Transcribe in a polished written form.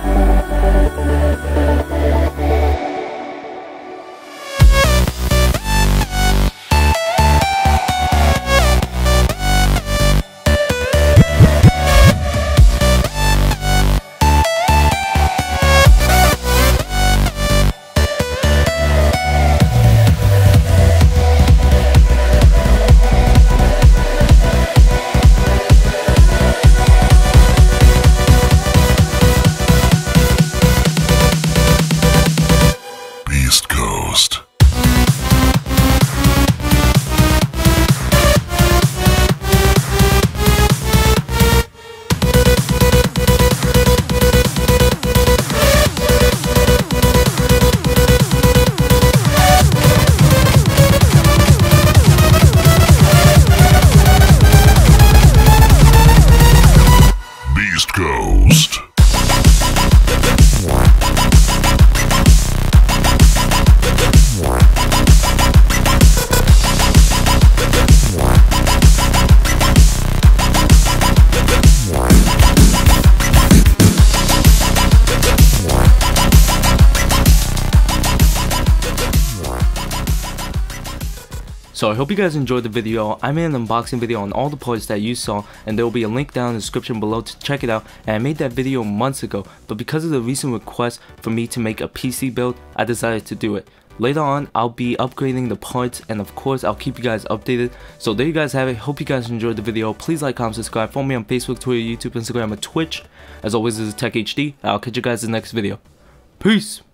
Ghost. So I hope you guys enjoyed the video. I made an unboxing video on all the parts that you saw, and there will be a link down in the description below to check it out. And I made that video months ago, but because of the recent request for me to make a PC build, I decided to do it. Later on, I'll be upgrading the parts, and of course I'll keep you guys updated. So there you guys have it. Hope you guys enjoyed the video. Please like, comment, subscribe. Follow me on Facebook, Twitter, YouTube, Instagram, and Twitch. As always, this is TechHD. I'll catch you guys in the next video. Peace!